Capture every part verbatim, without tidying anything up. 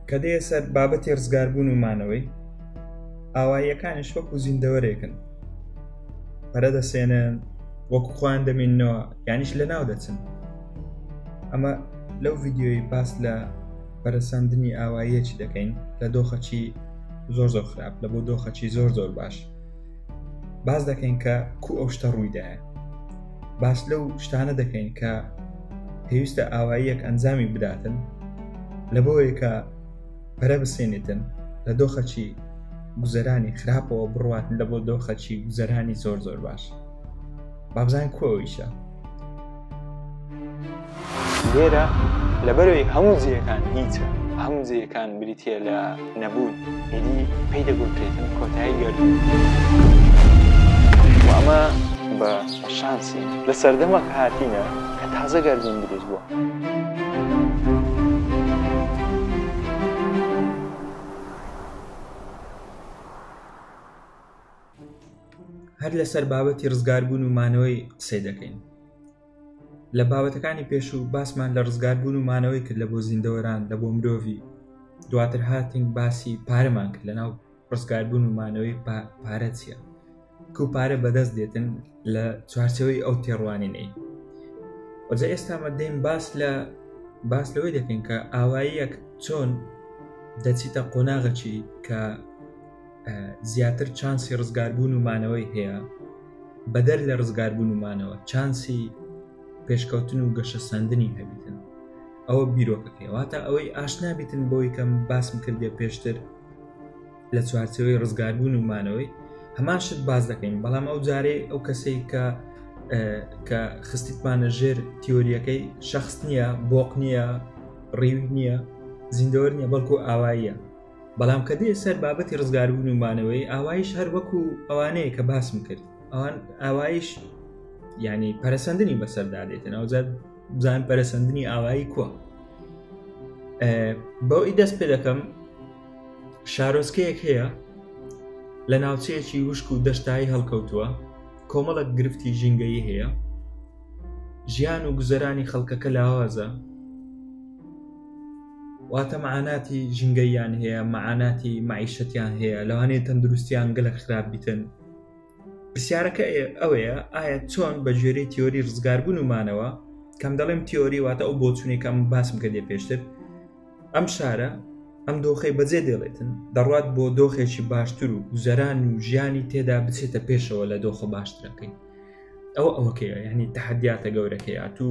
کە دێ سەر بابەتی ڕزگاربوون و مانەوەی ئاواییەکانیش وەکو زیندەوەرێکن پەرە دەسێنن وەکو خۆیان دەمێننەوە یانیش لە ناو دەچن. ئەمە لەو ڤیددیۆی باس لە پەرەسەندنی ئاواییەکی دەکەین لە دۆخەچی زۆر زۆر خراپ لە بۆ دۆخەچی زۆر زۆر باش باس دەکەین کە کو ئەو شتە ڕوویدایە. باس لەو شتانە دەکەین کە پێویستە ئاواییەک ئەنجامی بداتن لە بۆیە کە پەرە بسێنێتن لە دۆخەچی گوزەرانی خراپەوە بڕواتن لە بۆ دۆخەچی گوزەرانی زۆر زۆر باش. بابزان کوۆیشە لێرە لەبەرەوەی هەموو جێیەکان هیچە هەموو جێیەکان بریتە لە نەبوون هێدی پێی دەگوترێتن کۆتایی گەردوون و ئەمە بە شانسی لە سەردەمەک هاتینە کە تازە گەردوون دروست بووە. هەر لەسەر بابەتی ڕزگاربوون و مانەوەی قسەی دەکەین. لە بابەتەکانی پێش و باسمان لە ڕزگاربوون و مانەوەی کرد لە بۆ زیندەوەران لە بۆ مرۆڤی. دواتر هاتین باسی پارەمان کرد لە ناو ڕزگاربوون و مانەوەی پارە چییە کە و پارە بەدەست دێتن لە چوارچەوەی ئەو تێڕوانینەی. وەجا ئێستامە دێم باس لە باس لەوەی دەکەین کە ئاواییەک چۆن دەچیتە قۆناغەکی کە زیاتر چانسی ڕزگاربوون و مانەوەی هەیە بەدەر لە ڕزگاربوون و مانەوە چانسی پێشکەوتن و گەشە سەندنی هەبیتن. ئەوە بیرۆکەکەی واتە ئەوەی ئاشنا بیتن بۆی کەم باسم کردێ پێشتر لە چوارچەوەی ڕزگاربوون و مانەوەی هەمان شت باز دەکەین. بەڵام ئەو جارێ ئەو کەسەی کە کە خستیتمانە ژێر تیۆریەکەی شەخص نییە بۆق نییە ڕیوی نییە زیندەوەر نییە بەڵکو ئاواییە. بەڵام کە دێ سەر بابەتی ڕزگاربوون و مانەوەی ئاوایش هەر وەکو ئەوانەیە کە باسم کرد ئەوان ئاوایش یعنی پەرەسەندنی بەسەردادێتن ئەوجار بزان پەرەسەندنی ئاوایی کووە. بەو ئی دەست پێ دەکەم شارۆچکەیەک هەیە لە ناوچەیەکی وشک و دەشتایی هەڵکەوتووە کۆمەڵک گرفتی ژینگەیی هەیە ژیان و گوزەرانی خەڵکەکە لاوازە واتە مەعاناتی ژینگەییان هەیە مەعاناتی مەعیشەتیان هەیە لەوانەیە تەندروستیان گەلک خراپ بیتن. پرسیارەکە ئەوەیە ئایا چۆن بە ژێرەی تیۆری ڕزگاربوون و مانەوە کەم دەڵێم تیۆری واتە ئەو بۆچوونێکم باسم کردێ پێشتر ئەم شارە ئەم دۆخەی بەجێ دێڵێتن دەڕوات بۆ دۆخێکی باشتر و گوزەران و ژیانی تێدا بچێتە پێشەوە لە دۆخە باشترەکەی. ئەوە ئەوەکەیە یعنی تەحەدیاتە گەورەکەیە تو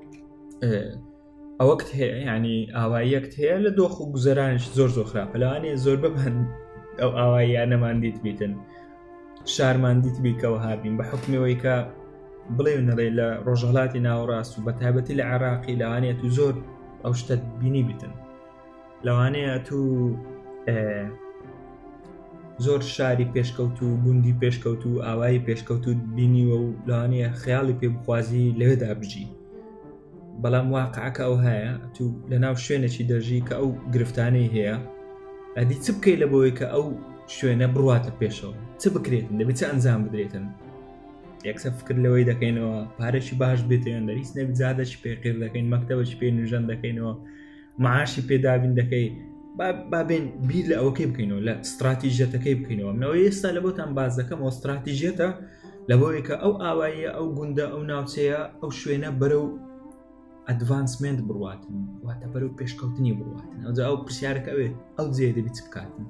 ئەوەکت هەیە ینی ئاواییەکت هەیە لە دۆخ و گوزەرانش زۆر زۆر خراپە لەوانەیە زۆر بەمان ئەو ئاواییانەمان دیت بیتن شارمان دیت بیکەوە هابین بە حکمەوەی کە بڵێ نەڵێ لە ڕۆژهەڵاتی ناوەڕاست و بە تایبەتی لە عێراقی لەوانەیە تو زۆر ئەو شتە بینی بیتن لەوانەیە تو زۆر شاری پێشکەوت و گوندی پێشکەوت و ئاوایی پێشکەوت و بینیوە و لەوانەیە خەیاڵی پێ بخوازی لەوێدا بژی. بەڵام واقعەکە ئەو هەیە تو لە ناو شوێنێکی دەژی کە ئەو گرفتانەی هەیە ئەدی چ بکەی لە بۆی کە ئەو شوێنە بڕواتە پێشەوە چ بکرێتن دەبێت چ ئەنجام بدرێتن. یەکسە فکر لەوەی دەکەینەوە پارەشی باش بێتیان دەریس نەبی زادەشی پێقیر دەکەین مەکتەبەشی پێ نوێژەن دەکەینەوە معاشی پێدابین دەکەی بابێن بیر لە ئەوەکەی بکەینەوە لە استراتیژەتەکەی بکەینەوە. منەوە ئێستا لە بۆتان باز دەکەم ئەو استراتیژێتە لە بۆی کە ئەو ئاواییە ئەو گوندە ئەو ناوچەیە ئەو شوێنە بەرەو ئەدڤانسمنت بڕواتن واتە بەرەو پێشکەوتنی بڕواتن. ئەوجا ئەو پرسیارەکە ئەوێ ئەو جێ دەبی چ بکاتن.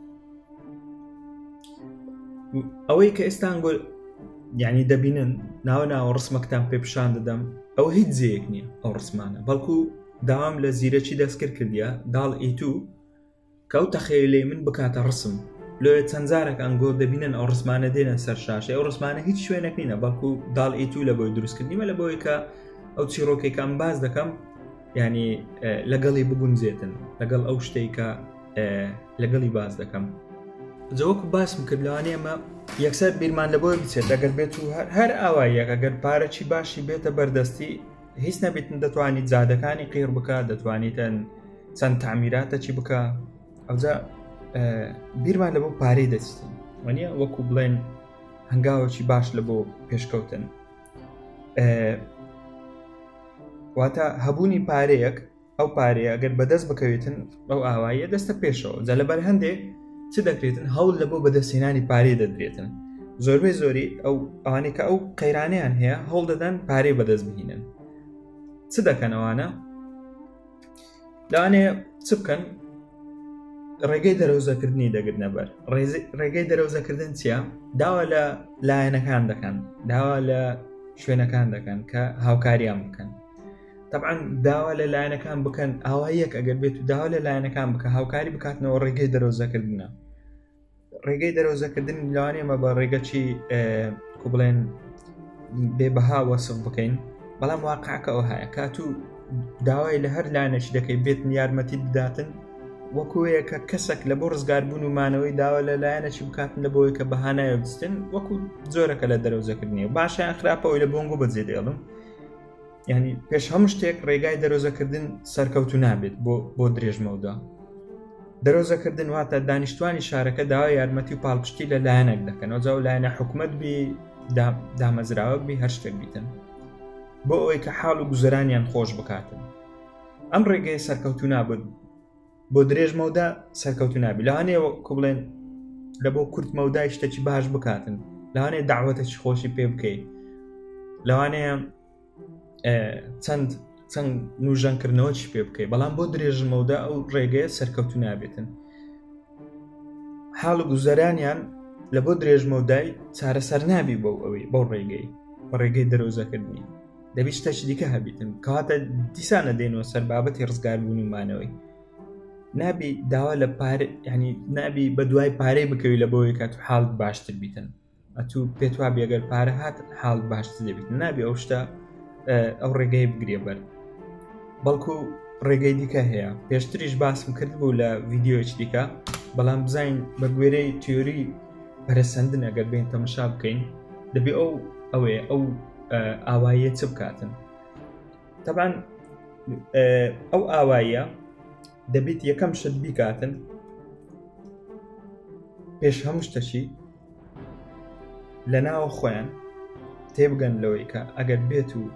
ئەوەی کە ئێستان گۆ یعنی دەبینن ناوە ناوە ڕسمەکتان پێ پیشان دەدەم ئەو هیچ جێیەک نییە ئەو ڕسمانە بەڵکو داوام لە زیرەکی دەستکرد کردیە داڵ ئیتو کەوت تەخەیلێ من بکاتە ڕسم لۆیە چەند جارێک ئەنگۆ دەبینن ئەو ڕسمانە دێنە سەر شاشە ئەو ڕسمانە هیچ شوێنێک نینە بەڵکو داڵ ئیتو لە بۆی دروستکردنیمە لە بۆی کە ئەو چیرۆکێکم باز دەکەم ینی لەگەڵی بگونجێتن لەگەڵ ئەو شتەی کە لەگەڵی باز دەکەم. جەوەکو باسم کرد لەوانەیەمە یەکسەر بیرمان لە بۆی بچێت ئەگەر بێت و هەر ئاواییەک ئەگەر پارەی باشی بێتە بەردەستی هیچ نەبێتن دەتوانیت زادەکانی قیر بکە دەتوانیتن چەند تعمیراتە چی بکە ئەوجا بیرمان لە بۆ پارەی دەچیتن وانە وەکو بڵێن هەنگاوەکی باش لە بۆ پێشکەوتن. واتە هەبوونی پارەیەک ئەو پارەیە ئەگەر بەدەست بکەوێتن ئەو ئاواییە دەستە پێشەوە جا لەبەر هەندێک چ دەکرێتن هەوڵ لە بۆ بەدەستهێنانی پارەی دەدرێتن زۆربەی زۆری ئەو ئەوانەی کە ئەو قەیرانیان هەیە هەوڵ دەدەن پارەی بەدەست بهێنن چ دەکەن ئەوانە لەوانەیە چ بکەن ڕێگەی دەرەوزەکردنی دەگرنە بەر ڕێگەی دەرەوزەکردن چییە؟ داوا لە لایەنەکان دەکەن داوا لە شوێنەکان دەکەن کە هاوکاریان بکەن طبعاً داوا لە لایەنەکان بکەن ئاواییەک ئەگەر بێت و داوا لە لایەنەکان بکە هاوکاری بکاتنەوە ڕێگەی دەرەوزەکردنە ڕێگەی دەرەوزەکردن لەوانەیەمە بە ڕێگەچی کو بڵێن بێبەها وەسف بکەین بەڵام واقعکە ئەو هەیە کات و داوای لە هەر لایەنێکی دەکەی بێتن یارمەتی بداتن وەکوەیە کە کەسێک لە بۆ ڕزگاربوون و مانەوەی داوا لە لایەنێکی بکاتن لە بۆی کە بەهانایە بستن وەکو زۆرەکە لە دەرەوزەکردنی باشیان خراپەوەی لە بۆنگۆ بەجێ دێڵم یعنی پێش هەموو شتێک ڕێگای دەرەوزەکردن سەرکەوتو نابێت بۆ بۆ درێژمەودا دەرەوزەکردن واتە دانیشتوانی شارەکە داوای یارمەتی و پاڵپشتی لە لایەنێک دەکەن ئەو جاو لایەنە حکومەت بی دامەزراوە بی هەر شتێک بیتن بۆ ئەوەی کە حاڵ و گوزەرانیان خۆش بکاتن ئەم ڕێگەی سەرکەوتو نابێت بۆ درێژمەودا سەرکەوتو نابی لەوانەیە کو بڵێن لە بۆ کورت مەودای شتێکی باش بکاتن لەوانەیە داوەتێکی خۆشی پێ بکەیت لەوانەیە چەند چەند نوژەنکردنەوەی پێ بکەیت بەڵام بۆ درێژمەودا ئەو ڕێگەیە سەرکەوتو نابێتن حاڵ و گوزەرانیان لە بۆ درێژمەودای چارەسەر نابی بۆ ئەوەی بەو ڕێگەی بە ڕێگەی دەرەوزەکردنی دەبی شتێکی دیکە هەبیتن کەواتە دیسانە دێنەوە سەر بابەتی ڕزگاربوون و مانەوەی نابی داوا لە پارە یعنی نابی بە دوای پارەی بکەوی لە بۆی کات و حاڵت باشتر بیتن ئەتوو پێت وا بێگەر پارە هات حاڵ باشتر دەبیت نابی ئەو شتە ئەو ڕێگەی بگرێ بەر بەڵکو ڕێگەی دیکە هەیە پێشتریش باسم کرد بوو لە ڤیددیۆیەکی دیکە بەڵام بزین بە گوێرەی تیۆری پەرسەندن ئەگەر بین تەماشا بکەین دەبێ ئەو ئەوەیە ئەو ئاواییە چ بکاتن طبعاً ئەو ئاواییە دەبێت یەکەم شت بیکاتن پێش هەموو شتەشی لە ناوە خۆیان تێبگەن لەوەی کە ئەگەر بێت و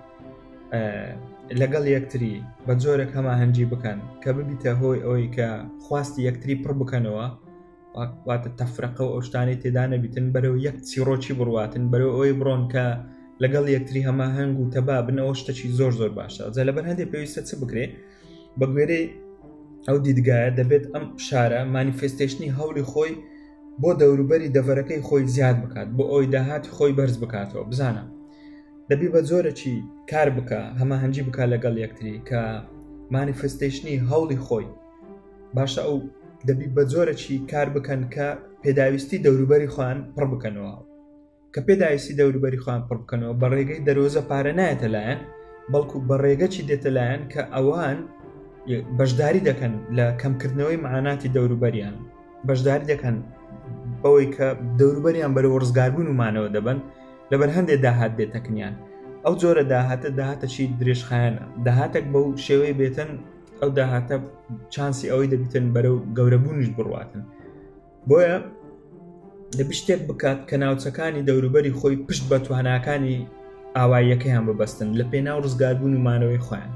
لەگەڵ یەکتری بە جۆرێک هەماهەنگی بکەن کە ببیتە هۆی ئەوەی کە خواستی یەکتری پڕ بکەنەوە واتە تەفرەقە و ئەو شتانەی تێدا نەبیتن بەرەو یەک چیرۆکی بڕواتن بەرەو ئەوەی بڕۆن کە لەگەڵ یەکتری هەماهەنگ و تەبا بنەوە شتێکی زۆر زۆر باشە جا لەبەر هەندێک پێویستە چ بکرێ بە گوێرەی ئەو دیدگایە دەبێت ئەم شارە مانیفستێشنی هەوڵی خۆی بۆ دەوروبەری دەڤەرەکەی خۆی زیاد بکات بۆ ئەوی داهات خۆی بەرز بکاتەوە بزانە دەبی بە جۆرەکی کار بکە هەماهەنگی بکە لەگەڵ یەکتری کە مانیفستێشنی هەوڵی خۆی باشە ئەو دەبی بە جۆرەکی کار بکەن کە پێداویستی دەوروبەری خۆیان پڕ بکەنەوە کە پێداویستی دەوروبەری خۆیان پڕ بکەنەوە بە ڕێگەی دەرۆزە پارە نایەتە لایەن بەڵکو بە ڕێگەچی دێتە لایەن کە ئەوان بەشداری دەکەن لە کەمکردنەوەی معاناتی دەوروبەریان بەشداری دەکەن بەوەی کە دەوروبەریان بەرەوە ڕزگاربوون و مانەوە دەبن لەبەر هەندێک داهات بێتەکنیان ئەو جۆرە داهاتە داهاتەشی درێژخایەنە داهاتێک بەو شێوەی بێتن ئەو داهاتە چانسی ئەوەی دەبیتن بەرەو گەورەبوونیش بڕواتن بۆیە دەبی شتێک بکات کە ناوچەکانی دەوروبەری خۆی پشت بە تواناکانی ئاواییەکەیان ببەستن لە پێناو ڕزگاربوون و مانەوەی خۆیان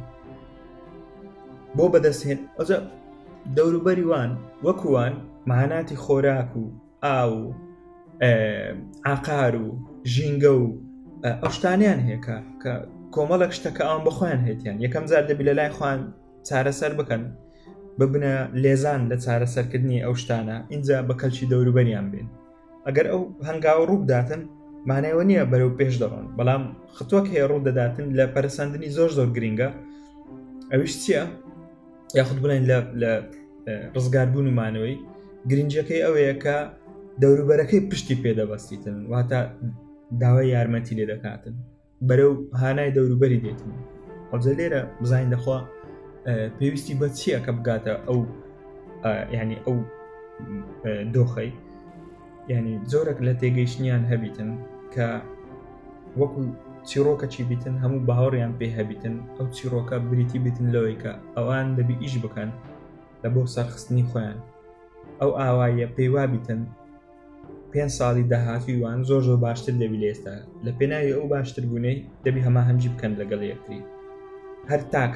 بۆ بەدەستهێن ئەوجا دەوروبەری وان وەکووان ماهاناتی خۆراک و ئاو و عقار و ژینگە و ئەو شتانیان هەیە کە کۆمەڵک شتەکە ئەوان بەخۆیان هێتیان یەکەم جار دەبی لە لای خۆیان چارەسەر بکەن ببنە لێزان لە چارەسەرکردنی ئەو شتانە اینجا بە کەلکی دەوروبەریان بێن ئەگەر ئەو هەنگاوە ڕوو بداتن مانایەوە نییە بەرەو پێش دەڕۆن بەڵام خطوەک هەیە ڕوو دەداتن لە پەرسەندنی زۆر زۆر گرینگە ئەویش چییە؟ یاخود بڵێن لە ڕزگاربوون و مانەوەی گرنجەکەی ئەوەیە کە دەوروبەرەکەی پشتی پێدەبەستیتن واتە داوای یارمەتی لێ دەکاتن بەرەو هانای دەوروبەری دێتن ئەوجە لێرە بزانین دەخوا پێویستی بە چییە کە بگاتە ئەو ینی ئەو دۆخەی ینی زۆرێک لە تێگەیشتنیان هەبیتن کە وەکو چیرۆکەچی بیتن هەموو باوەڕیان پێ هەبیتن ئەو چیرۆکە بریتی بیتن لەوەی کە ئەوان دەبی ئیش بکەن لە بۆ سەرخستنی خۆیان ئەو ئاوایە پێیوا بیتن پێنج ساڵی داهاتوی وان زۆر زۆر باشتر دەبی لە ئێستا لە پێناوی ئەو باشتر بوونەی دەبی هەماهەنگی بکەن لەگەڵ یەکتری هەر تاکەک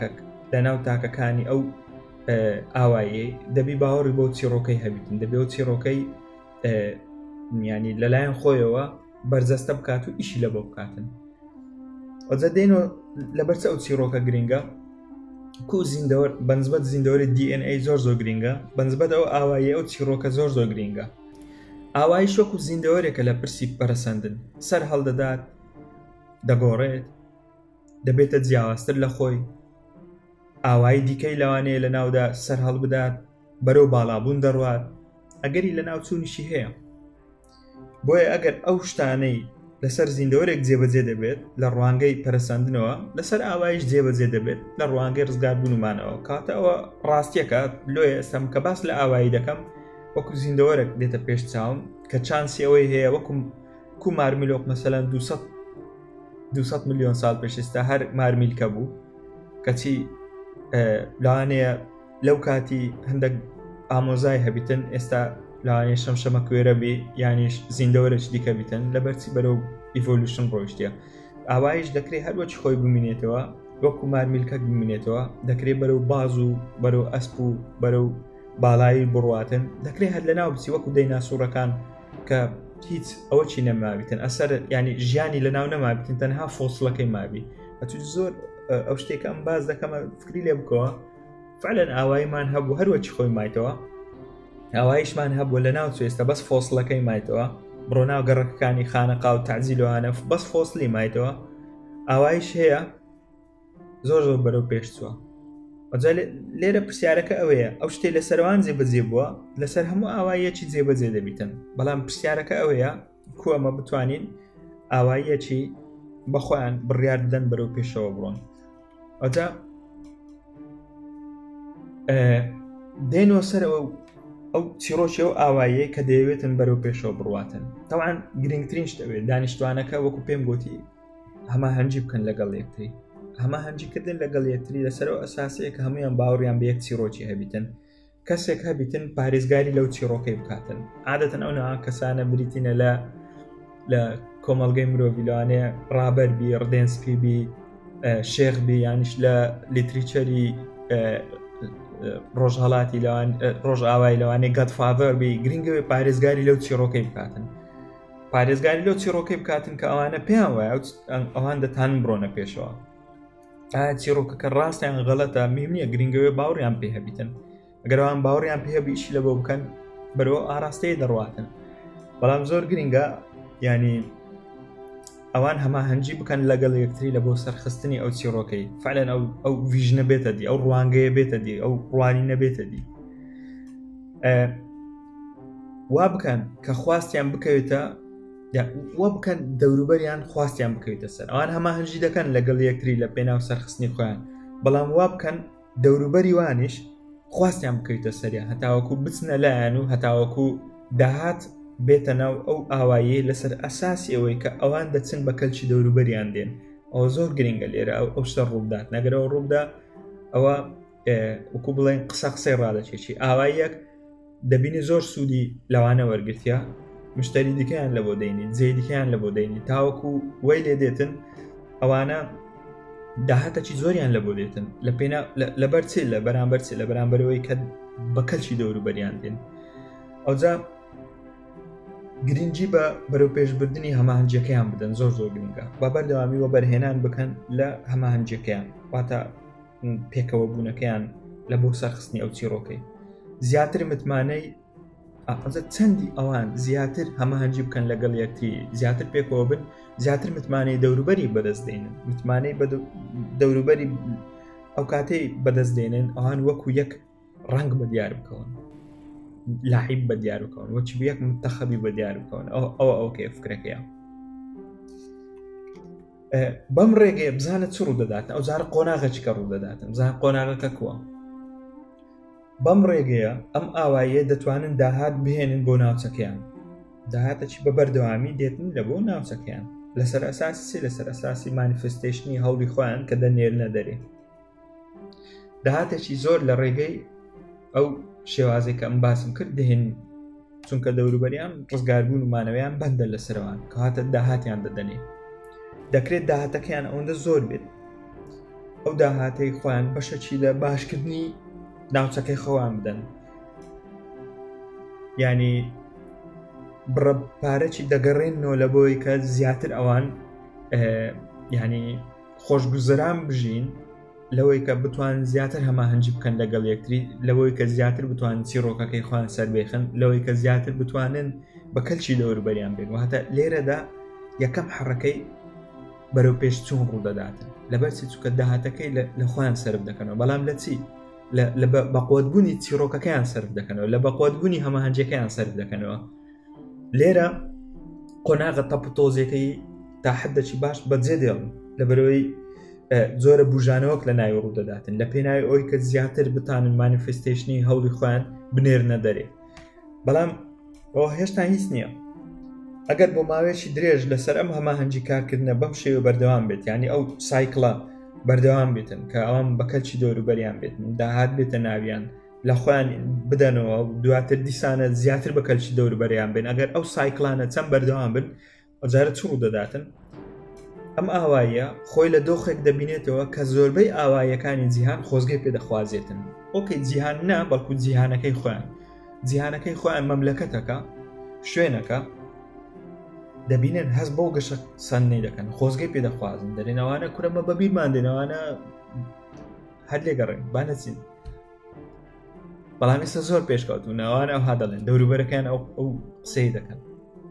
لە ناو تاکەکانی ئەو ئاوایە دەبی باوەڕی بۆ چیرۆکەی هەبیتن دەبێ و چیرۆکەی ینی لەلایەن خۆیەوە بەرزەستە بکات و ئیشی لە بۆ بکاتن ئەجا دێنەوە لەبەرچە ئەو چیرۆکە گرنگە کو زیندەوە بەنسبەت زیندەوەری دی ئێن ئەی زۆر زۆر گرنگە بەنسبەت ئەو ئاوایە ئەو چیرۆکە زۆر زۆر گرنگە ئاوایی شوەکو زیندەوەرێکە لە پرسی پەرەسەندن سەر هەڵدەدات دەگۆڕێت دەبێتە جیاوازتر لە خۆی ئاوایی دیکەی لەوانەیە لە ناودا سەر هەڵ بدات بەرەو باڵابوون دەڕوات ئەگەری لە ناو چوونیشی هەیە بۆیە ئەگەر ئەو شتانەی لەسەر زیندەوەرێک جێبەجێ دەبێت لە ڕوانگەی پەرەسەندنەوە لەسەر ئاوایش جێبەجێ دەبێت لە ڕوانگەی ڕزگاربوونمانەوە کاتە ئەوە ڕاستیەکە لۆیە ئێستام کە باس لە ئاوایی دەکەم وەکو زیندەوەرێک دێتە پێش چاوم کە چانسی ئەوەی هەیە وەکو کو مارمیلۆک مەسەلەن دووسەد میلیۆن ساڵ پێش ئێستا هەر مارمیلکە بوو کەچی لەوانەیە لەو کاتی هەندێک ئامۆزای هەبیتن ئێستا لەوانەیە شەمشەمە کوێرە بێ یانیش زیندەوەرەش دیکە بیتن لەبەرچی بەرەو ئیڤۆلوشن ڕۆیشتە ئاوایش دەکرێت هەروەچ خۆی بمینێتەوە وەکو مارمیلکە بمینێتەوە دەکرێت بەرەو باز و بەرەو ئەسپ و بەرەو باڵایی بڕواتن دەکرێت هەر لە ناو بچی وەکو دەیناسوورەکان کە هیچ ئەوە چی نەمابیتن ئەسەر ینی ژیانی لە ناو نەمابیتن تەنها فۆسڵەکەی مابی ئەتو زۆر ئەو شتێکم باز دەکەمە فکری لێ بکەوە فعلەن ئاواییمان هەبوو هەروەچی خۆی مایتەوە ئاوایشمان هەبوو لە ناو ئێستا بەس فۆسڵەکەی مایتەوە بڕۆ ناو گەڕەکەکانی خانەقا و تعجیلوانە بەس فۆسلی مایتەوە ئاوایش هەیە زۆر زۆر بەرەو پێشچووە ئەجا لێرە پرسیارەکە ئەوەیە ئەو شتێ لە سەروان جێبەجێ بووە لەسەر هەموو ئاواییەکی جێبەجێ دەبیتن بەڵام پرسیارەکە ئەوەیە کو ئەمە بتوانین ئاواییەکی بەخۆیان بڕیار بدەن بەرەو پێشەوە بڕۆن ئەجا دێنەوە سەرەوە ئەو چیرۆکی ئەو ئاواییە کە دەیەوێتن بەرەو پێشەوە بڕواتن تەوان گرنگترین شتەوێت دانیشتوانەکە وەکو پێم گوتی هەما هەنجی بکەن لەگەڵ یەکتری هەما هەنجیکردن لەگەڵ یەکتری لەسەرەوە ئەساسەیە کە هەمویان باوەڕیان بە یەک چیرۆکی هەبیتن کەسێک هەبیتن پارێزگاری لەو چیرۆکەی بکاتن عادەتەن ئەو نەوە کەسانە بریتینە لە لە کۆمەڵگەی مرۆڤی لەوانەیە ڕابەربی ڕدێنسپیبی شێخبی یانیش لە لیتریچەری ڕۆژهەڵاتی ڕۆژ ئاوای لەوانەیە گەدفاڤەر بی گرنگەوێ پارێزگاری لەو چیرۆکەی بکاتن پارێزگاری لەو چیرۆکەی بکاتن کە ئەوانە پێیان وایە ئەوان دەتان بڕۆنە پێشەوە ئایا چیرۆکەکە ڕاستیان غەڵەتە مهم نییە گرنگەوێ باوەڕیان پێ هەبیتن ئەگەر ئەوان باوەڕیان پێ هەبی ئیشی لە بۆ بکەن بەرەوە ئاراستەیە دەڕواتن بەڵام زۆر گرنگە ینی ئەوان هەما هەنجی بکەن لەگەڵ یەکتری لە بۆ سەرخستنی ئەو چیرۆکەی فعلەن ئەو ئەو ڤیژنە بێتە دی ئەو ڕوانگەیە بێتە دی ئەو ڕوانی نەبێتە دی وا بکەن کە خواستیان بکەوێتە وا بکەن دەوروبەریان خواستیان بکەوێتە سەر ئەوان هەما هەنجی دەکەن لەگەڵ یەکتری لە پێناو سەرخستنی خۆیان بەڵام وا بکەن دەوروبەری وانیش خواستیان بکەوێتە سەریان هەتاوەکو بچنە لایەن و هەتاوەکو داهات بێتە ناو ئەو ئاواییە لەسەر ئەساسی ئەوەی کە ئەوان دەچن بە کەلکی دەوروبەریان دێن ئەوە زۆر گرنگە لێرە ئەو شتە ڕووبدات نەگەرەوە ڕووبدا ئەوە وەکو بڵێن قسە قسەی ڕادەچێکی ئاواییەک دەبینی زۆر سوودی لەوانە وەرگرتیا مشتری دیکەیان لە بۆ دەینی جێ دیکەیان لە بۆ دەینی تاوەکو وەی لێ دێتن ئەوانە داهاتەکی زۆریان لە بۆ دێتن لە پێنا لەبەر چێ لە بەرامبەر چێ لە بەرامبەرەوەی کە بە کەلکی دەوروبەریان دێن ئەوجا گرنگی بە بەرەو پێشبردننی هەماهەنجەکەیان بدەن زۆر زۆر گرنگە با بەردەوامی وە بەرهێنان بکەن لە هەماهەنجەکەیان واتە پێکەوە بوونەکەیان لە بۆ سەرخستنی ئەو چیرۆکەی زیاتر متمانەی چەندی ئەوان زیاتر هەماهەنجی بکەن لەگەڵ یەکتری زیاتر پێکەوە بن زیاتر متمانەی دەوروبەری بەدەست دێنن متمانەی دەوروبەری ئەو کاتەی بەدەست دێنن ئەوان وەکو یەک ڕنگ بە دیار بکەون لاحیب بە دیار بکەون وەچ یەک منتەخەبی بە دیار بکەون ئەوە ئەو کێ فکرەکەیە بەم ڕێگەیە بزانە چ ڕوو دەداتن ئەو جارە قۆناغە چکە ڕوو دەداتن بزان قۆناغەکە کووە بەم ڕێگەیە ئەم ئاواییە دەتوانن داهات بهێنن بۆ ناوچەکەیان داهاتەکی بە بەردەوامی دێتن لە بۆ ناوچەکەیان لەسەر ئەساسی چی لەسەر ئەساسی مانیفستیشنی هەوڵی خۆیان کە دەنێرنە دەرێ داهاتێکی زۆر لە ڕێگەی ئەو شێوازێک کە ئەم باسم کرد دەهێن چونکە دەوروبەریان ڕزگاربوون و مانەوەیان بەندە لەسەروان کە هاتە داهاتیان دەدەنێ دەکرێت داهاتەکەیان ئەوەندە زۆر بێت ئەو داهاتەی خۆیان بەشەکی لە باشکردنی ناوچەکەی خۆیان بدەن، ینی بڕە پارەی دەگەڕێنەوە لە بۆی کە زیاتر ئەوان ینی خۆشگوزەران بژین لەوەی کە بتوان زیاتر هەماهەنگی بکەن لەگەڵ یەکتری، لەوەی کە زیاتر بتوان چیرۆکەکەی خۆیان سەربێخن، لەوەی کە زیاتر بتوانن بە کەلکی دەوروبەریان بێن. واتە لێرەدا یەکەم حەڕەکەی بەرەو پێش چوون ڕوودەداتن لەبەرچی چووکە داهاتەکەی لە خۆیان سرف دەکەنەوە، بەڵام لە چی لە بەقوتبوونی چیرۆکەکەیان سرف دەکەنەوە، لە بەقوتبوونی هەماهەنجەکەیان سرف دەکەنەوە. لێرە قۆناغە تەپ و تۆزیەکەی تا حدەکی باش بەجێ دێڵن لەبەرەوەی زۆرە بژانەوەک لە ناوی ڕوودەداتن لە پێناوی ئەوی کە زیاتر بتانن مانیفستیشنی هەوڵی خۆیان بنێرنە دەرێ. بەڵام ئەوە هێشتا هیچ نییە. ئەگەر بۆ ماوەیەکی درێژ لەسەر ئەم هەماهەنگی کارکردنە بەم شێوە بەردەوام بێت، ینی ئەو سایکڵە بەردەوام بێتن کە ئەوان بەکەلکی دەوروبەریان بێتن، داهات بێتە ناویان لە خۆیان بدەنەوە، دواتر دیسانە زیاتر بەکەلکی دەوروبەریان بێن. ئەگەر ئەو سایکلانە چەند بەردەوام بن ئەجارە چ ڕوودەداتن؟ ئەم ئاواییە خۆی لە دۆخێک دەبینێتەوە کە زۆربەی ئاواییەکانی جیهان خۆزگەی پێدەخوازێتن. ئۆکەی جیهان نا، بەڵکو جیهانەکەی خۆیان جیهانەکەی خۆیان مەملەکەتەکە، شوێنەکە دەبینن هەست بەو گەشە سەنەی دەکەن، خۆزگەی پێدەخوازن، دەرێنەوانە کورەمە بەبیرمان دێنەوانە هەر لێگەڕێن با نەچین. بەڵام ئێستا زۆر پێشکەوتون ئەوانە ئەوها دەڵێن دەوروبەرەکەیان ئەو قسەی دەکەن.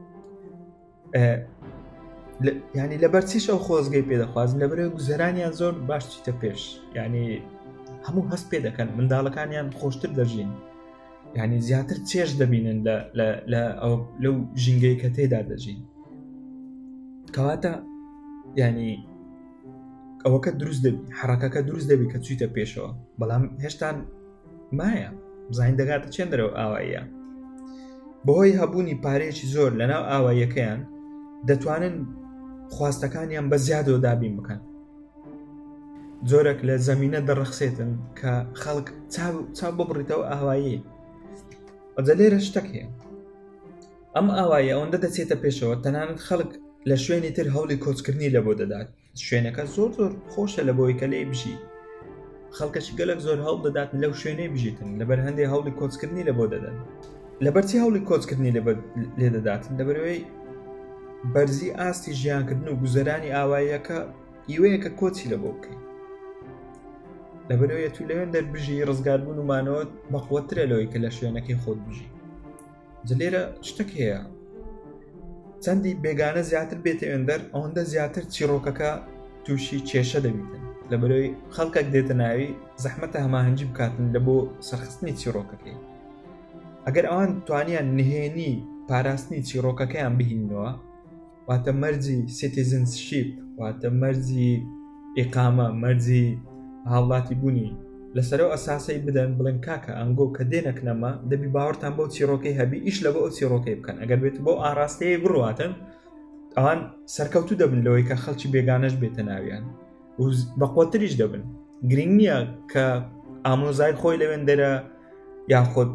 ینی لە بەرچیش ئەو خۆزگەی پێدەخوازن لەبەرەوەی گوزەرانیان زۆر باش چیتە پێش، ینی هەموو هەست پێ دەکەن، منداڵەکانیان خۆشتر دەژین، ینی زیاتر چێژ دەبینن لەو ژینگەی کە تێدا دەژین. کەواتە ینی ئەوەکە دروست دەبی، حرەکەکە دروست دەبی کە چویتە پێشەوە، بەڵام هێشتا مایە بزین دەگاتە چێن دەرەوە ئاواییە. بەهۆی هەبوونی پارەیەکی زۆر لەناو ئاواییەکەیان دەتوانن خواستەکانیان بە زیادەوە دابین بکەن. جۆرێک لە زەمینە دەڕەخسێتن کە خەڵک چاو ببڕیتەوە ئاوایی. ئەجە لێرە شتێک هەیە، ئەم ئاوایە ئەوەندە دەچێتە پێشەوە تەنانەت خەڵک لە شوێنی تر هەوڵی کۆچکردنی لە بۆ دەدات. شوێنەکە زۆر زۆر خۆشە لە بۆی کە لێ بژی، خەڵکەشی گەلک زۆر هەوڵ دەداتن لەو شوێنەی بژیتن، لەبەر هەندێک هەوڵی کۆچکردنی لە بۆ دەدەن. لەبەرچی هەوڵی کۆچکردنی لێ دەداتن لەبەرەوەی بەرزی ئاستی ژیانکردن و گوزەرانی ئاواییەکە هیوەیەکە کۆچی لە بۆ بکەین، لەبەرەوەی تو لەوێن دەربژی ڕزگاربوون و مانەوە بەقوەترە لەوەی کە لە شوێنەکەی خۆت بژی. جە لێرە شتێک هەیە، چەندی بێگانە زیاتر بێتە ئێندەر ئەوەندە زیاتر چیرۆکەکە تووشی کێشە دەبیتن، لەبەرەوەی خەڵکێک دێتە ناوی زەحمەتە هەماهەنگی بکاتن لە بۆ سەرخستنی چیرۆکەکەی. ئەگەر ئەوان توانیان نهێنی پاراستنی چیرۆکەکەیان بهینەوە، واتە مەرجی سیتیزنشیپ، واتە مەرجی ئیقامە، مەرجی هاوڵاتی بوونی لەسەرەوە ئەساسەی بدەن، بڵێن کاکە ئەنگۆ کە دێنەکنەمە دەبی باوەڕتان بۆ چیرۆکەی هەبی، ئیش لە بۆ ئەو چیرۆکەی بکەن. ئەگەر بێت بۆ ئاراستەیە بڕواتن ئەوان سەرکەوتو دەبن لەوەی کە خەڵکی بێگانەش بێتە ناویان و بەقوتریش دەبن. گرنگ نییە کە ئامۆزای خۆی لەوێن دەرە یاخۆت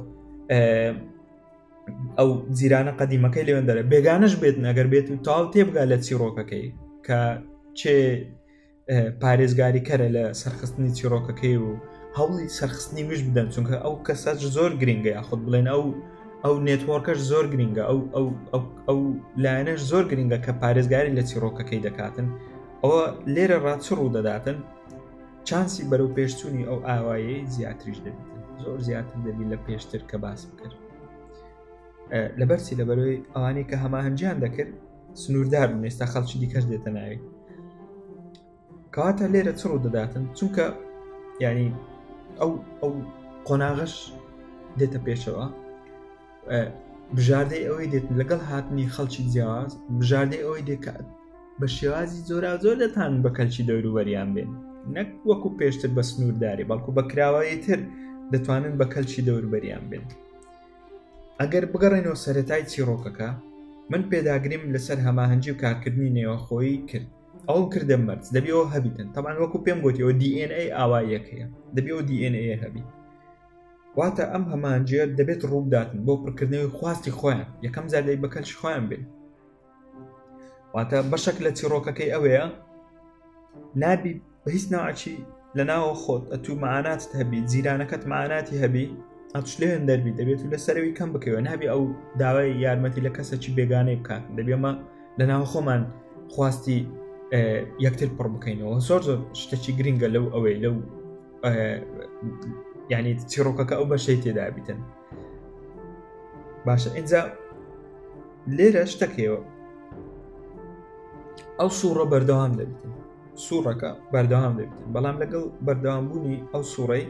ئەو جیرانە قەدیمەکەی لەوێن دەرە بێگانەش بێتن، ئەگەر بێت و تاو تێبگا لە چیرۆکەکەی کە چێ پارێزگاری کەرە لە سەرخستنی چیرۆکەکەی و هەوڵی سەرخستنی وش بدەن، چونکە ئەو کەسەش زۆر گرنگە، یاخود بڵێن ئەو ئەو نێتوۆرکەش زۆر گرنگە، ئەو لایەنەش زۆر گرنگە کە پارێزگاری لە چیرۆکەکەی دەکاتن. ئەوە لێرە ڕات ڕوو دەداتن، چانسی بەرەو پێشچوونی ئەو ئاوایەی زیاتریش دەبێتن، زۆر زیاتر دەبی لە پێشتر کە باس بکرد. لەبەرچی لەبەرەوەی ئەوانەی کە هەماهەنگیان دەکرد سنووردار بوون، ئێستا خەڵکی دیکەش دێتە ناوی. کەواتە لێرە چ ڕوو دەداتن، چونکە ینی ئەو ئەو قۆناغەش دێتە پێشەوە، بژاردەی ئەوەی دێتن لەگەڵ هاتنی خەڵکی جیاواز، بژاردەی ئەوەی دێکات بە شێوازی زۆرا زۆر دەتان بە کەلکی دەوروبەریان بێن، نەک وەکو پێشتر بە سنوورداری، بەڵکو بە کراوەیە تر دەتوانن بە کەلکی دەوروبەریان بێن. ئەگەر بگەڕێنەوە سەرەتای چیرۆکەکە، من پێداگریم لەسەر هەماهەنگی و کارکردنی نێوەخۆیی کرد. ئەو کردە مەرج دەبی ئەوە هەبیتن، تەمان وەکو پێم گوتیەوە دی ئێن ئەی ئاواییەک هەیە، دەبی ئەو دی ئێن ئەیە هەبی. واتە ئەم هەماهەنگیە دەبێت ڕوو بداتن بۆ پڕکردنەوەی خواستی خۆیان، یەکەم جار دەی بە کەلکی خۆیان بێن. واتە بەشێک لە چیرۆکەکەی ئەوەیە نابی بە هیچ ناوعکی لە ناوە خۆت ئەتوو معاناتت هەبی جیرانەکەت معاناتی هەبی ئەتوش لێن دەربی دەبێت و لە سەرەوی کەم بکەوە نابی ئەو داوای یارمەتی لە کەسێکی بێگانەی بکات دەبێمە لە ناوە خۆمان خواستی یەکتر پڕ بکەینەوە زۆر زۆر شتێکی گرنگە لەو ئەوەی لەو یعنی چیرۆکەکە ئەو بەشەی تێدا بیتن باشە ئینجا لێرە شتەکەوە ئەو سوورە بەردەوام دەبێتن سوورەکە بەردەوام دەبێتن بەڵام لەگەڵ بەردەوامبوونی ئەو سوورەی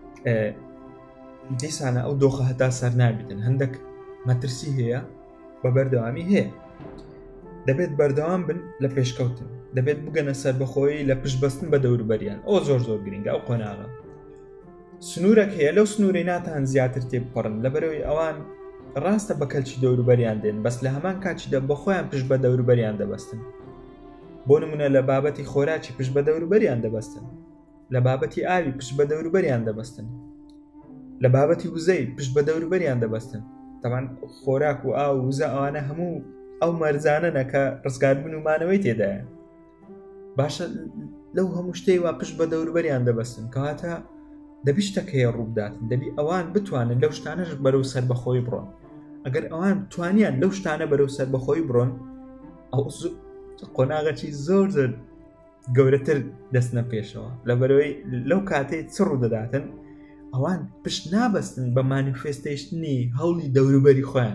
دیسانە ئەو دۆخە هەتا سەر نابێتن هەندێک مەترسی هەیە بە بەردەوامی هەیە دەبێت بەردەوام بن لە پێشکەوتن دەبێت بگەنە سەر بەخۆی لە پشتبەستن بە دەوروبەریان ئەو زۆر زۆر گرنگە ئەو قۆناغە سنوورێک هەیە لەو سنووری ناتان زیاتر تێبپەڕن لەبەرەوەی ئەوان ڕاستە بە کەلکی دەوروبەریان دێن بەس لە هەمان کاتیدا بەخۆیان پشت بە دەوروبەریان دەبەستن بۆ نمونە لە بابەتی خۆراکی پشت بە دەوروبەریان دەبەستن لە بابەتی ئاوی پشت بە دەوروبەریان دەبەستن لە بابەتی وزەی پشت بە دەوروبەریان دەبەستن تەمان خۆراک و ئاو وزە ئەوانە هەموو ئەو مەرزانەنە کە ڕزگاربوون و مانەوەی تێدایە باشە لەو هەموو شتەی وا پشت بە دەوروبەریان دەبەستن کەواتە دەبی شتەکەیە ڕووداتن دەبی ئەوان بتوانن لەو شتانەش بەرەو سەر بەخۆی بڕۆن ئەگەر ئەوان توانیان لەو شتانە بەرەو سەر بەخۆی بڕۆن ئەو قۆناغەکی زۆر زۆر گەورەتر دەستنە پێشەوە لەبەرەوەی لەو کاتەی چ ڕوودەداتن ئەوان پشت نابەستن بە مانیفێستیشنی هەوڵی دەوروبەری خۆیان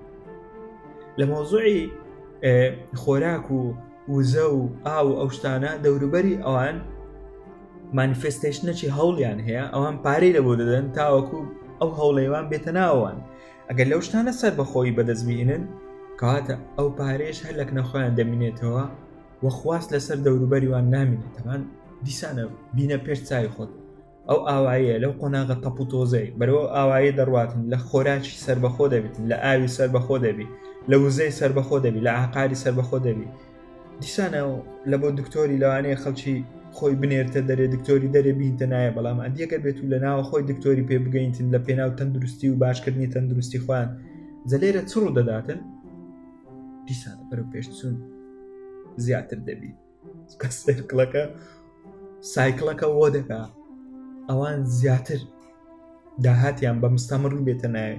لە مۆزوعی خۆراک و وزە و ئاو ئەو شتانە دەوروبەری ئەوان مانیفێستیشنەکی هەوڵیان هەیە ئەوان پارەی لەبۆ دەدەن تاوەکو ئەو هەوڵەیوان بێتە ناوەوان ئەگەر لەو شتانە سەر بەخۆی بەدەستبینن کەواتە ئەو پارێش هەر لە نەخۆیان دەمینێتەوە وە خواست لەسەر دەوروبەریوان نامینێت تەمان دیسانە بینە پێش چای خۆت ئەو ئاوایە لەو قۆناغە تەپ و تۆزەی بەرەوە ئاوایی دەڕواتن لە خۆراکی سەربەخۆ دەبێتن لە ئاوی سەربەخۆ دەبی لە وزەی سەربەخۆ دەبی لە عقاری سەربەخۆ دەبی دیسانە لە بۆ دکتۆری لەوانەیە خەڵکی خۆی بنێرتە دەرێ دکتۆری دەرێ بینتە نایە بەڵام ئەدیەکە بێت و لە ناوە خۆی دکتۆری پێ بگەینتن لە پێناو تەندروستی و باشکردنی تەندروستی خۆیان جەلێرە چ ڕوو دەداتن دیسانە بەرەو پێشچوون زیاتر دەبی کە سێرکڵەکە سایکڵەکە وە دەکا ئەوان زیاتر داهاتیان بە مستەمڕ بێتە نایە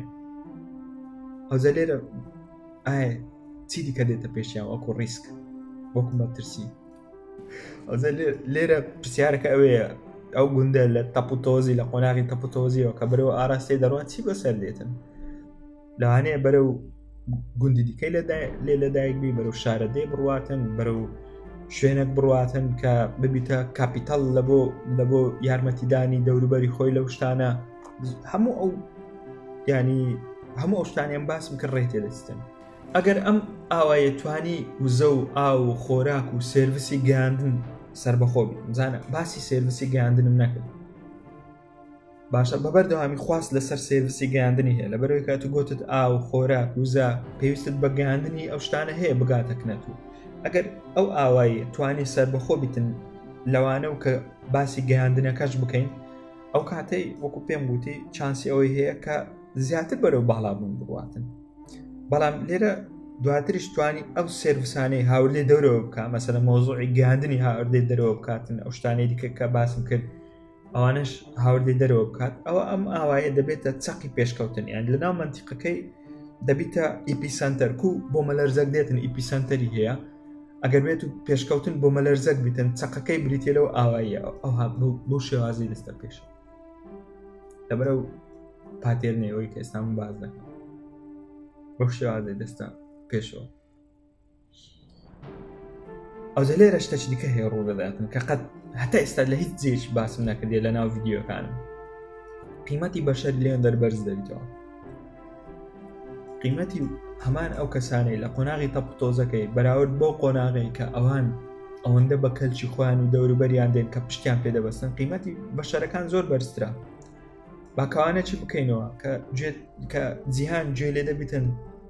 ئەوزە لێرە ئایا چی دیکە دێتە پێشیان وەکو ڕیسک وەکو مەترسی ئەوزە لێرە پرسیارەکە ئەوەیە ئەو گوندە لە تەپوتۆزی لە قۆناغی تەپوتۆزیەوە کە بەرەوە ئاراستەی دەڕوات چی بەسەر دێتن لەوانەیە بەرەو گوندی دیکەی لێ لەدایکبی بەرەو شارەدەی بڕواتن بەرەو شوێنێک بڕواتن کە ببیتە کاپیتەڵ لە بۆ لە بۆ یارمەتیدانی دەوروبەری خۆی لەو شتانە هەموو ئەو ینی هەموو ئەو شتانیان باسم کرد ڕێ تێدەستن ئەگەر ئەم ئاوایە توانی وزە و ئاو و خۆراک و سێرڤیسی گەیاندن سەربەخۆبی بزانە باسی سێرڤیسی گەیاندنم نەکرد باشە بەبەردەوامی خواست لەسەر سێرڤیسی گەیاندنی هەیە لەبەرەوەی کات و گوتت ئاو خۆراک وزە پێویستت بە گەیاندنی ئەو شتانە هەیە بگاتەکنەت و ئەگەر ئەو ئاوایی توانی سەربەخۆ بیتن لەوانە و کە باسی گەیاندنەکەش بکەین ئەو کاتەی وەکو پێم گوتی چانسی ئەوەی هەیە کە زیاتر بەرەو باڵابوون بڕواتن بەڵام لێرە دواتریش توانی ئەو سێرڤیسانەی هاوردەی دەورەوە بکە مەسەلە مۆزوعی گەیاندنی هاوردەی دەرەوە بکاتن ئەو شتانەی دیکە کە باسم کرد ئەوانش هاوردەی دەرەوە بکات ئەوە ئەم ئاوایە دەبێتە چەقی پێشکەوتن یان لەناو مەنتیقەکەی دەبیتە ئیپیسەنتەر و بۆ مەلەرزەک دێتن ئیپیسەنتەری هەیە ئەگەر بێت و پێشکەوتن بۆ مەلەرزەک بیتن چەقەکەی بریتێ لەو ئاواییە ئەوها بۆ شێوازی دەستە پێش لەبەرە و پاتێرنەوەی کە ئێستا من باز دەکەم بۆ شێوازی دەستە پێشەوە ئەوزە لێرە شتێکی دیکە هەیە ڕوو دەداتن کە قەت هەتا ئێستا لە هیچ جێش باسم نەکردێ لە ناو ڤیدیۆکانم قیمەتی بەشەر لێن دەربەرز دەبیتەوە قیمەتی هەمان ئەو کەسانەی لە قۆناغی تەپوتۆزەکەی بەراورد بۆ قۆناغی کە ئەوان ئەوەندە بە کەلکی خۆیان و دەوروبەریان دێن کە پشتیان پێدەبەستن قیمەتی بەشەرەکان زۆر بەرزترە باکەوانە چی بکەینەوە کە جیهان گوێ لێ دەبیتن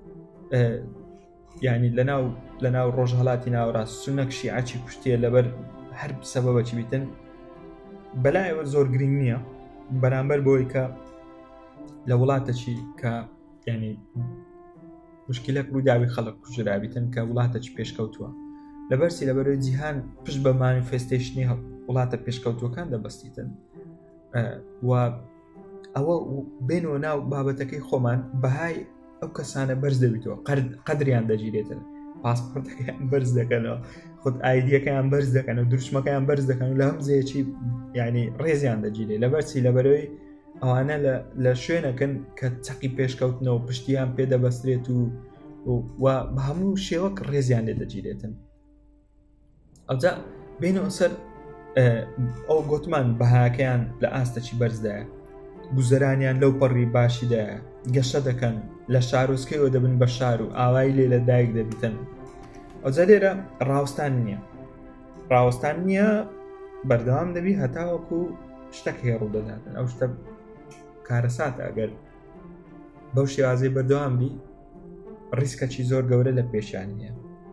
ینی لەناو لەناو ڕۆژهەڵاتی ناوەڕاست سونەک شیعەتی کوشتیە لەبەر هەر سەبەبەکی بیتن بەلایەوە زۆر گرنگ نییە بەرامبەر بۆی کە لە وڵاتەکی کە ینی مشکلەک ڕووداوی خەڵک کوژرابیتن کە وڵاتەکی پێشکەوتووە لەبەرسی لەبەرەوەی جیهان پشت بە مانیفێستیشنی وڵاتە پێشکەوتوەکان دەبەستیتن و ئەوە بێنەوە ناو بابەتەکەی خۆمان بەهای ئەو کەسانە بەرز دەبیتەوە قەدریان دەگیرێتن پاسپۆرتەکەیان بەرز دەکەنەوە خودت ئایدیەکەیان بەرز دەکەنەوە دروشمەکەیان بەرز دەکەن و لە هەم زەیەکی یعنی ڕێزیان دەگیرێت لەبەرچی لەبەرەوەی ئەوانە لە شوێنەکەن کە چەقی پێشکەوتنەوە پشتیان پێدەبەسترێت و و بە هەموو شێوەک ڕێزیان لێ دەگیرێتن ئەوجا بینەوە سەر ئەو گوتمان بەهاکەیان لە ئاستەکی بەرزدایە گوزەرانیان لەو پەڕی باشیدایە گەشە دەکەن لە شارۆسکەیەوە دەبن بە شار و ئاوای لێ لە دایک دەبیتن ئەوجا لێرە ڕاوستان نییە ڕاوستان نییە بەردەوام دەبی هەتاوەکو شتێک هێ ڕوودەداتن ئەو شتە کارەساتە ئەگەر بەو شێوازەی بەردەوام بی ڕیسکەکی زۆر گەورە لە پێشانیە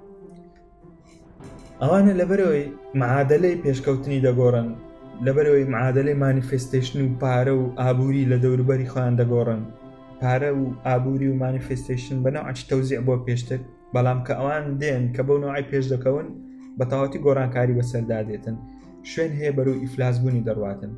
ئەوانە لەبەرەوەی معادلەی پێشکەوتنی دەگۆڕن لەبەرەوەی معادلەی مانیفستیشن و پارە و ئابووری لە دەوروبەری خۆیان دەگۆڕن پارە و ئابووری و مانیفستیشن بەناوعی تەوزیع بۆ پێشتر بەڵام کە ئەوان دێن کە بەو نوعی پێش دەکەون بە تەواوەتی گۆڕانکاری بەسەردا دێتن شوێن هەیە بەرەو ئیفلاسبوونی دەڕواتن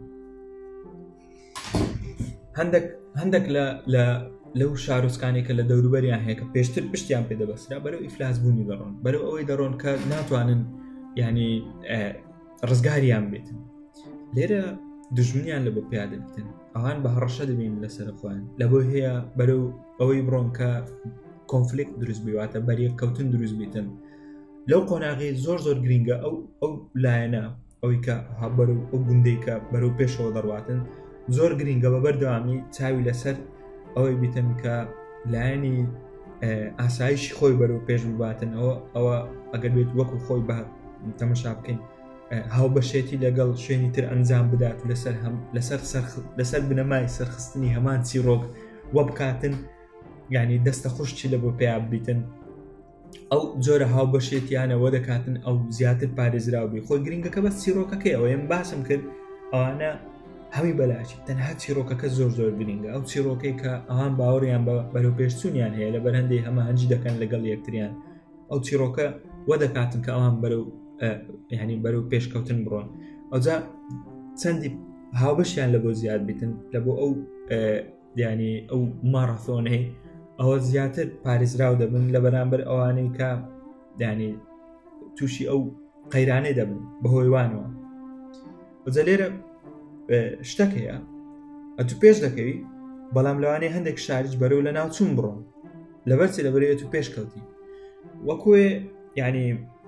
هەندێک هەندێک لە لەو شارۆچکانێکە لە دەوروبەریان هەیە کە پێشتر پشتیان پێدەبەسترا بەرەو ئیفلاسبوونی دەڕۆن بەرەو ئەوەی دەڕۆن کە ناتوانن یعنی ڕزگاریان بێتن لێرە دژمنیان لە بۆ پیادە بکەن ئەوان بە هەڕەشە دەبین لەسەر خۆیان لە بۆ هەیە بەرەو ئەوەی بڕۆن کە کۆنفلیکت دروست بیواتە بەریەک کەوتن دروست بیتن لەو قۆناغی زۆر زۆر گرینگە ئەو ئەو لایەنە ئەوەی کە بەرەو ئەو گوندەی کە بەرەو پێشەوە دەڕواتن زۆر گرینگە بە بەردەوامی چاوی لەسەر ئەوەی بیتن کە لایەنی ئاسایشی خۆی بەرەو پێش بباتن ئەوە ئەوە ئەگەر بێت وەکو خۆی بە تەمەشا بکەین هاوبەشێتی لەگەڵ شوێنی تر ئەنجام بدات و لەسەر هەم لەسەر لەسەر بنەمای سەرخستنی هەمان چیرۆک وە بکاتن یعنی دەستە خوشتی لە بۆ پێیا بیتن ئەو جۆرە هاوبەشێتیانە وە دەکاتن ئەو زیاتر پارێزراوبی خۆی گرنگەکە بەس چیرۆکەکەی ئەوە ێم باسم کرد ئەوانە هەمی بەلاچی تەنها چیرۆکەکە زۆر زۆر گرنگە ئەو چیرۆکەی کە ئەوان باوەڕیان بەرەو پێشچوونیان هەیە لە بەرهەندەی هەمە هەنجی دەکەن لەگەڵ یەکتریان ئەو چیرۆکە وە دەکاتن کە ئەوان بەرەو یعنی بەرەو پێشکەوتن بڕۆن ئەوجا چەندی هاوبەشیان لە بۆ زیاد بیتن لە بۆ ئەو ینی ئەو ماڕەفۆنەی ئەوە زیاتر پارێزراو دەبن لە بەرامبەر ئەوانەی کە ینی تووشی ئەو قەیرانەی دەبن بەهۆی وانەوە ئەوجا لێرە شتێک هەیە ئەتو پێش دەکەوی بەڵام لەوانەیە هەندێک شاریش بەرەو لە ناوچوون بڕۆن لەبەرچی لەبەرەوەی تو پێشکەوتی وەکوێ ینی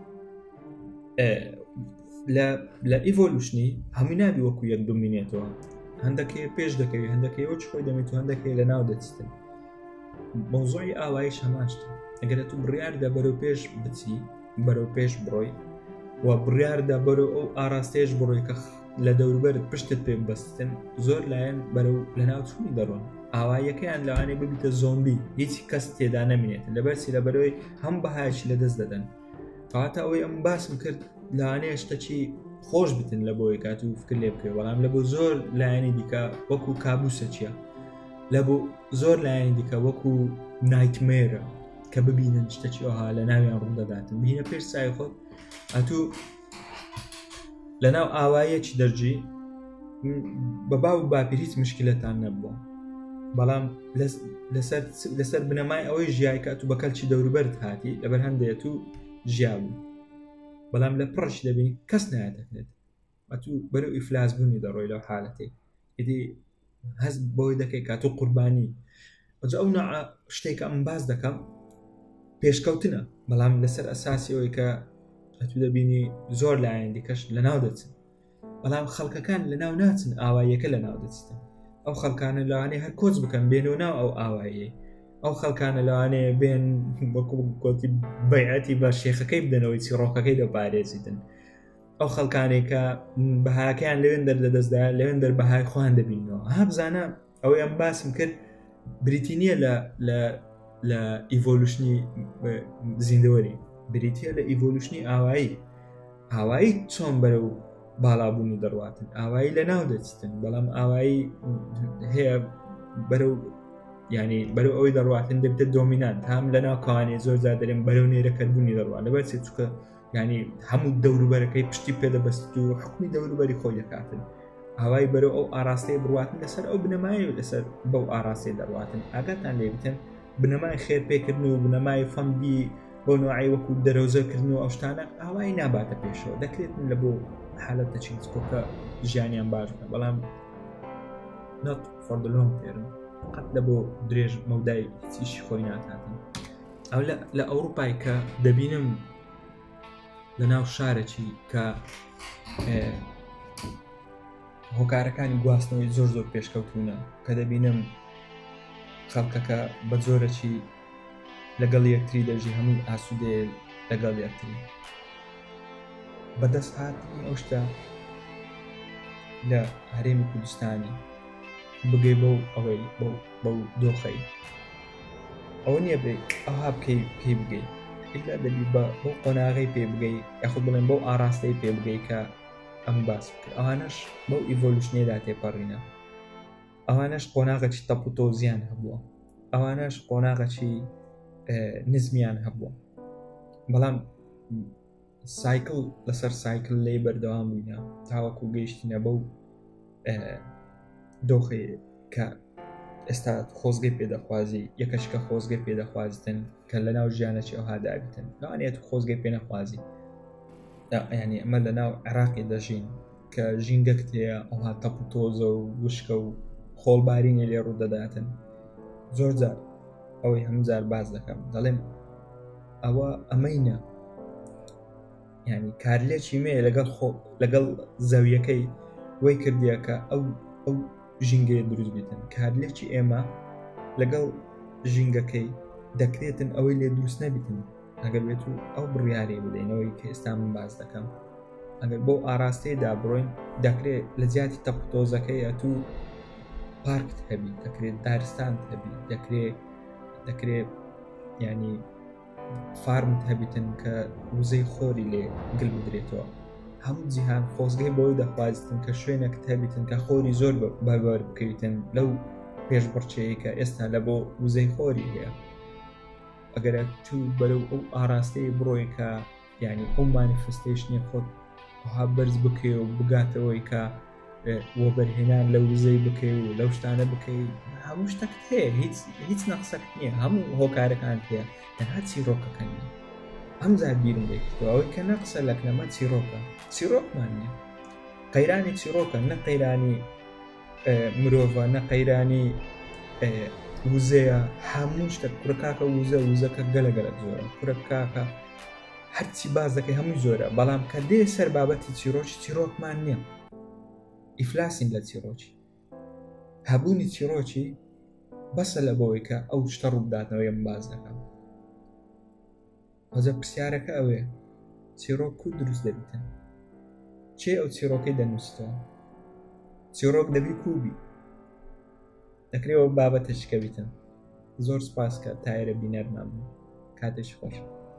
لە ئیڤۆلوشنی هەمووی نابی وەکو یەک بمینێتەوە هەندێکی پێش دەکەوی هەندێکی ئەو خۆی دەمێت و هەندێکی لە ناو دەچستن مۆزوعی ئاوایش هەماشتە ئەگەرە تو بڕیاردا بەرەو پێش بچی بەرەو پێش بڕۆی و بڕیاردا بەرەو ئەو ئاراستێش بڕۆی کە لە دەوروبەرت پشتت پێ بەستن زۆر لایەن بەرەو لە ناوچوونی دەڕۆن ئاوایەکەیان لەوانەیە ببیتە زۆمبی هیچ کەس تێدا نەمینێت لەبەرچی لەبەرەوەی هەم بەهایشی لەدەست دەدەن کەواتە ئەوەی ئەم باسم کرد لەوانەیە شتەکی خۆش بتن لە بۆی کات و فکر لێ بکەوێ بەڵام لە بۆ زۆر لایەنی دیکە وەکو کابوسە چییە لە بۆ زۆر لایەنی دیکە وەکو نایتمێرە کە ببینن شتەکی ئەوها لە ناویان ڕوودەداتن بینە پێش سای خۆت ئەتوو لە ناو ئاوایەکی دەرجی بە باو و باپیر هیچ مشکلەتان نەبووە بەڵام لەسەر بنەمای ئەوەی ژیای کە تو بەکەلکی دەوروبەرت هاتی لەبەر هەندێت و ژیابوو بەڵام لە پڕش دەبینی کەس نایەتەکرێت ئەتو بەرەو ئیفلاس بوونی دەڕۆی لەو حالەتێک ئیدی هەست بۆی دەکەی کاتۆ قوربانی ئەجا ئەو نوع شتێک ئەم باز دەکەم پێشکەوتنە بەڵام لەسەر ئەساسی ئەوەی کە ئەتو دەبینی زۆر لایەن دیکەش لە ناو دەچن بەڵام خەڵکەکان لە ناو ناچن ئاواییەکە لە ناو دەچن ئەو خەڵکانە لەوانەیە هەر کۆچ بکەن بێنەوە ناو ئەو ئاواییە ئەو خەڵکانە لەوانەیە بێن وەکو گوتی بەیعەتی بە شێخەکەی بدەنەوەی چیرۆکەکەی دەپارێزیتن ئەو خەڵکانێک کە بەهاکەیان لەوێن دەر لەدەستدا لەوێن دەر بەهای خۆیان دەبینەوە ها بزانە ئەوەی ئەم باسم کرد بریتی نییە لە لە ئیڤۆلوشنی زیندەوەری بریتە لە ئیڤۆلوشنی ئاوایی ئاوایی چۆن بەرەو باڵابوونی دەڕواتن ئاوایی لە ناو دەچتن بەڵام ئاوایی هەیە بەرەو ینی بەرەو ئەوەی دەڕواتن دەبتە دۆمینان هەم لە ناو کەوانێ زۆر زار دەرێن بەرەو نێرەکەبوونی دەڕوات لەبەر چێ چووکە ینی هەموو دەوروبەرەکەی پشتی پێدەبەست و حکمی دەوروبەری خۆی دەکاتن ئاوای بەرەو ئەو ئاراستەی بڕواتن لەسەر ئەو بنەمای لەسەر بەو ئاراستەی دەڕواتن ئاگاتان لێبتن بنەمای خێرپێکردن و بنەمای فەمدی بۆ نوعی وەکو دەرەوزەکردن و ئەو شتانە ئاوای ناباتە پێشەوە دەکرێتن لە بۆ حالەتە چینسکۆکە ژیانیان باش بکە بەڵام not for the long term قەت لە بۆ درێژ مەودای هیچیشی خۆی ناتاتن ئەو لە ئەوروپای کە دەبینم لە ناو شارێکی کە هۆکارەکانی گواستنەوەی زۆر زۆر پێشکەوتونە کە دەبینم خەڵکەکە بە زۆرەکی لەگەڵ یەکتری دەژی هەموو ئاسوودێ لەگەڵ یەکتری بەدەست هاتی ئەو شتە لە هەرێمی کوردستانی بگەی بەو ئەوەی بەو دۆخەی ئەوە نییە بێ ئەوها بکەی پێی بگەی ئیلا دەبی بە بۆ قۆناغی پێ بگەی یاخود بڵێن بەو ئاراستەی پێ بگەی کە ئەم باس بکە ئەوانەش بەو ئیڤۆلوشنێدا تێپەڕینە ئەوانەش قۆناغەکی تەپ و تۆزیان هەبووە ئەوانەش قۆناغەکی نزمیان هەبووە بەڵام سایکل لەسەر سایکل لێ بەردەوام بووینە تاوەکو گەیشتینە بەو دۆخێ کە ئێستا خۆزگەی پێدەخوازی یەکەشکە خۆزگەی پێدەخوازتن کە لە ناو ژیانەکی ئەوها دابیتن لەوانێت خۆزگەی پێ نەخوازی ینی ئەمە لە ناو عێراقی دەژین کە ژینگەک تەیە ئەوها تەپ و تۆزە و وشکە و خۆڵبارینی لێ ڕوودەداتن زۆر جار ئەوەی هەمجار باز دەکەم دەڵێم ئەوە ئەمەینە ینی کارلێکی مێ لەگەڵ خۆ لەگەڵ زەویەکەی وەی کردیە کە ئەو ئەو ژینگەیە دروست بیتن کارلێکی ئێمە لەگەڵ ژینگەکەی دەکرێتن ئەوەی لێ دروست نەبیتن ئەگەر بێت و ئەو بڕیارێ بدەینەوەی کە ئێستا من باز دەکەم ئەگەر بۆ ئاراستەیەدا بڕۆین دەکرێت لە زیاتی تەپتۆزەکەی ئەتوو پارکت هەبی دەکرێت دارستان هەبی دەکرێت دەکرێت ینی فارمت هەبیتن کە وزەی خۆری لێ گل بدرێتەوە هەموو جیهان خۆزگەی بۆی دەخوازتن کە شوێنێک هەبیتن کە خۆری زۆر بەبەر بکەویتن لەو پێشبڕچەیە کە ئێستا لە بۆ وزەی خۆری هەیە ئەگەر تو بەرەو ئەو ئاراستەی بڕۆی کە ینی ئەو مانیفستیشنی خۆت ها بەرز بکەی و بگاتەوەی کە وە بەرهێنان لە وزەی بکەی و لەو شتانە بکەی هەموو شتەکت هەیە هیچ هیچ نەقسەکت نییە هەموو هۆکارەکان هەیە تەنها چیرۆکەکە نیە ئەم جار بیرم لێکردەوە ئەوەی کە نەقسە لەکنەمە چیرۆکە چیرۆکمان نییە قەیرانی چیرۆکە نە قەیرانی مرۆڤە نە قەیرانی وزەیە هەموو شتە کوڕکاکە وزە وزەکە گەلە گەلک زۆرە کوڕکاکە هەرچی باز دەکەی هەمووی زۆرە بەڵام کە دێ سەر بابەتی چیرۆکی چیرۆکمان نییە ئیفلاسین لە چیرۆکی هەبوونی چیرۆکی بەسە لە بۆی کە ئەو شتە ڕووداتنەوەی ئەم باز دەکەم هەزە پرسیارەکە ئەوێ چیرۆک کو دروست دەبیتن چێ ئەو چیرۆکەی دەنووسیتەوە چیرۆک دەبی کوبی دەکرێەوە بابەتە شکەویتن زۆر سپاس کە تایرە بینەرمان بوو کاتێکی خۆش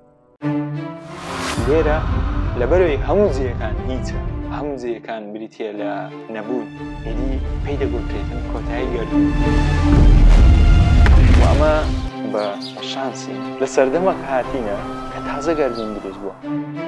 لێرە لەبەرەوەی هەموو جێیەکان هیچە هەموو جێیەکان بریتە لە نەبوون ئیدی پێی دەگوترێتن کۆتایی گەردوون و ئەمە بە شانسی لە سەردەمەک هاتینە کە تازە گەردوون دروست بووە